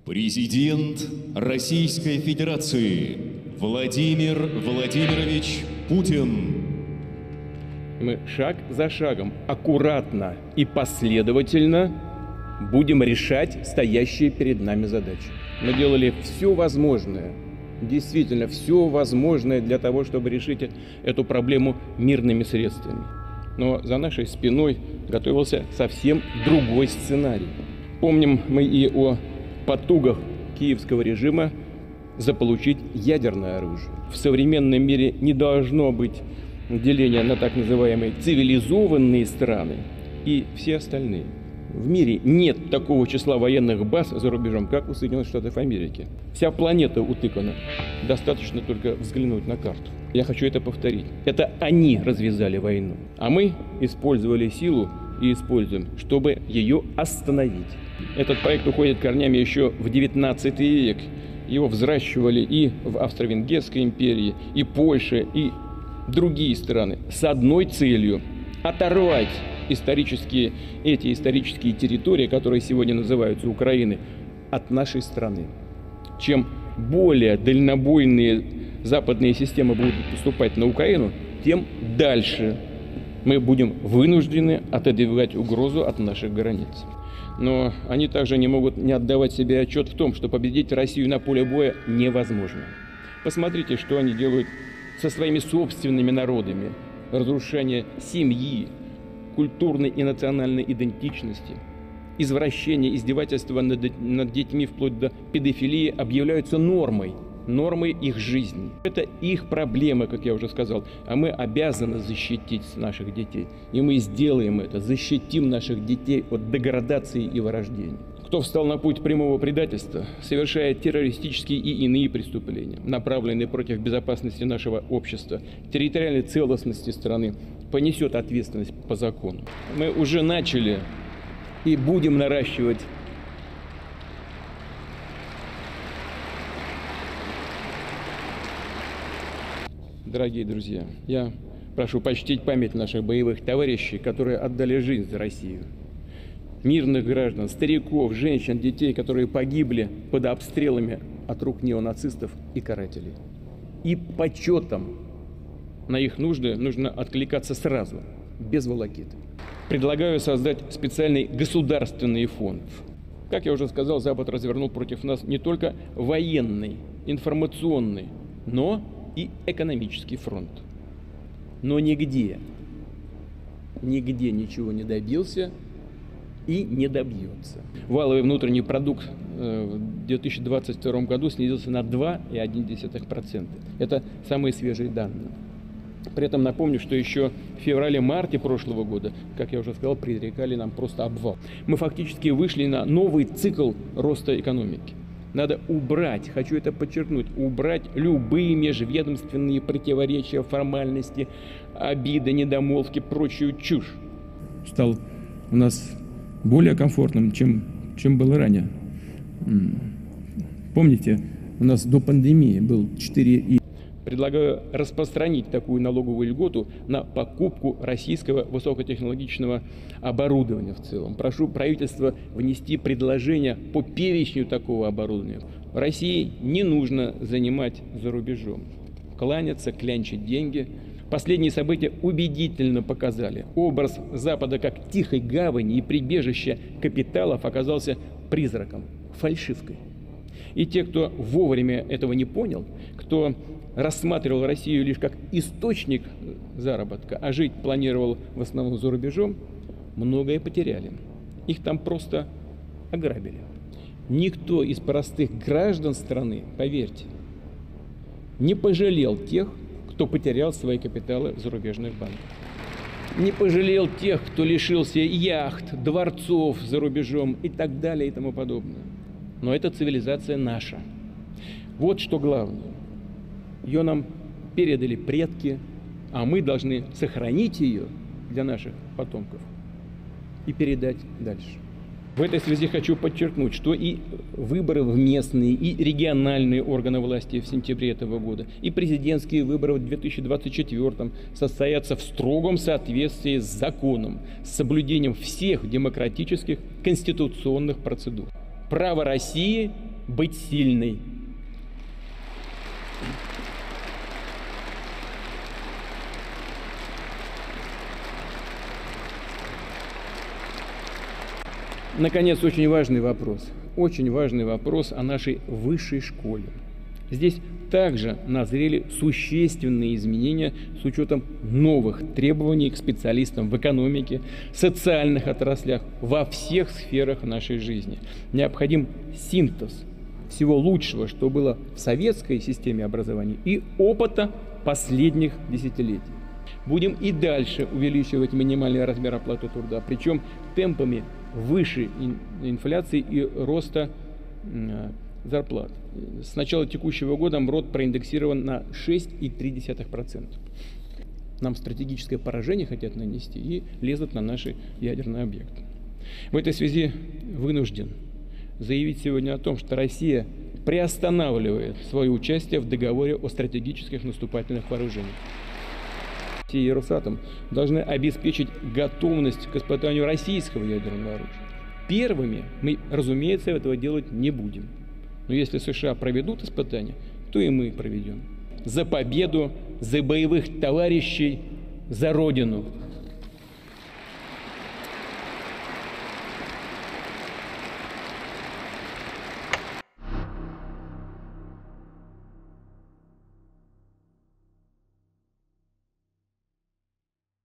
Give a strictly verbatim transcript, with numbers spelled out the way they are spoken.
Президент Российской Федерации Владимир Владимирович Путин. Мы шаг за шагом, аккуратно и последовательно будем решать стоящие перед нами задачи. Мы делали все возможное, действительно все возможное для того, чтобы решить эту проблему мирными средствами. Но за нашей спиной готовился совсем другой сценарий. Помним мы и о потугах киевского режима заполучить ядерное оружие. В современном мире не должно быть деления на так называемые цивилизованные страны и все остальные. В мире нет такого числа военных баз за рубежом, как у Соединенных Штатов Америки. Вся планета утыкана. Достаточно только взглянуть на карту. Я хочу это повторить. Это они развязали войну, а мы использовали силу и используем, чтобы ее остановить. Этот проект уходит корнями еще в девятнадцатый век. Его взращивали и в Австро-Венгерской империи, и Польша, и другие страны с одной целью – оторвать исторические, эти исторические территории, которые сегодня называются Украиной, от нашей страны. Чем более дальнобойные западные системы будут поступать на Украину, тем дальше мы будем вынуждены отодвигать угрозу от наших границ. Но они также не могут не отдавать себе отчет в том, что победить Россию на поле боя невозможно. Посмотрите, что они делают со своими собственными народами. Разрушение семьи, культурной и национальной идентичности, извращение, издевательства над, над детьми вплоть до педофилии объявляются нормой, нормой их жизни. Это их проблемы, как я уже сказал, а мы обязаны защитить наших детей. И мы сделаем это, защитим наших детей от деградации и вырождения. Кто встал на путь прямого предательства, совершает террористические и иные преступления, направленные против безопасности нашего общества, территориальной целостности страны, понесет ответственность по закону. Мы уже начали и будем наращивать Дорогие друзья, я прошу почтить память наших боевых товарищей, которые отдали жизнь за Россию. Мирных граждан, стариков, женщин, детей, которые погибли под обстрелами от рук неонацистов и карателей. И почетом на их нужды нужно откликаться сразу, без волокиты. Предлагаю создать специальный государственный фонд. Как я уже сказал, Запад развернул против нас не только военный, информационный, но и экономический фронт. Но нигде, нигде ничего не добился и не добьется. Валовый внутренний продукт в две тысячи двадцать втором году снизился на два и одна десятая процента. Это самые свежие данные. При этом напомню, что еще в феврале-марте прошлого года, как я уже сказал, предрекали нам просто обвал. Мы фактически вышли на новый цикл роста экономики. Надо убрать, хочу это подчеркнуть, убрать любые межведомственные противоречия, формальности, обиды, недомолвки, прочую чушь. Стал у нас более комфортным, чем, чем было ранее. Помните, у нас до пандемии был четыре и. Предлагаю распространить такую налоговую льготу на покупку российского высокотехнологичного оборудования в целом. Прошу правительство внести предложение по перечню такого оборудования. России не нужно занимать за рубежом, кланяться, клянчить деньги. Последние события убедительно показали. Образ Запада как тихой гавани и прибежища капиталов оказался призраком, фальшивкой. И те, кто вовремя этого не понял, кто рассматривал Россию лишь как источник заработка, а жить планировал в основном за рубежом, многое потеряли. Их там просто ограбили. Никто из простых граждан страны, поверьте, не пожалел тех, кто потерял свои капиталы в зарубежных банках. Не пожалел тех, кто лишился яхт, дворцов за рубежом и так далее и тому подобное. Но эта цивилизация наша. Вот что главное. Ее нам передали предки, а мы должны сохранить ее для наших потомков и передать дальше. В этой связи хочу подчеркнуть, что и выборы в местные, и региональные органы власти в сентябре этого года, и президентские выборы в две тысячи двадцать четвёртом состоятся в строгом соответствии с законом, с соблюдением всех демократических конституционных процедур. Право России быть сильной. Наконец, очень важный вопрос. Очень важный вопрос о нашей высшей школе. Здесь также назрели существенные изменения с учетом новых требований к специалистам в экономике, социальных отраслях, во всех сферах нашей жизни. Необходим синтез всего лучшего, что было в советской системе образования, и опыта последних десятилетий. Будем и дальше увеличивать минимальный размер оплаты труда, причем темпами выше инфляции и роста зарплат. С начала текущего года МРОТ проиндексирован на шесть и три десятых процента. Нам стратегическое поражение хотят нанести и лезут на наши ядерные объекты. В этой связи вынужден заявить сегодня о том, что Россия приостанавливает свое участие в договоре о стратегических наступательных вооружениях. Россия и Росатом должны обеспечить готовность к испытанию российского ядерного оружия. Первыми мы, разумеется, этого делать не будем. Но если США проведут испытания, то и мы проведем. За победу, за боевых товарищей, за Родину.